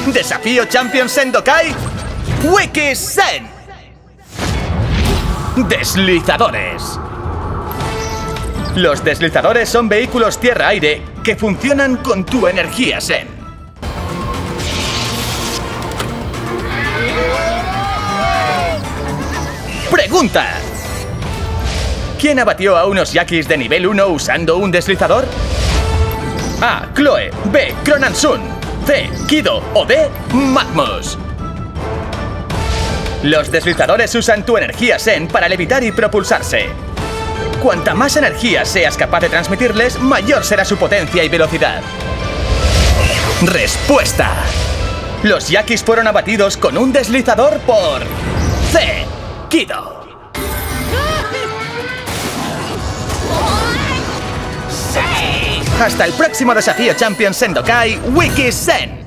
Desafío Champion Sendokai Wiki Sen. Deslizadores. Los deslizadores son vehículos tierra-aire que funcionan con tu energía Sen. Pregunta: ¿quién abatió a unos Yakis de nivel 1 usando un deslizador? A. Chloe. B. Kronansun. C. Kido. O D. Magmus. Los deslizadores usan tu energía Sen para levitar y propulsarse. Cuanta más energía seas capaz de transmitirles, mayor será su potencia y velocidad. Respuesta: los Yakis fueron abatidos con un deslizador por C. Kido. Hasta el próximo desafío Champion Sendokai Wiki Sen.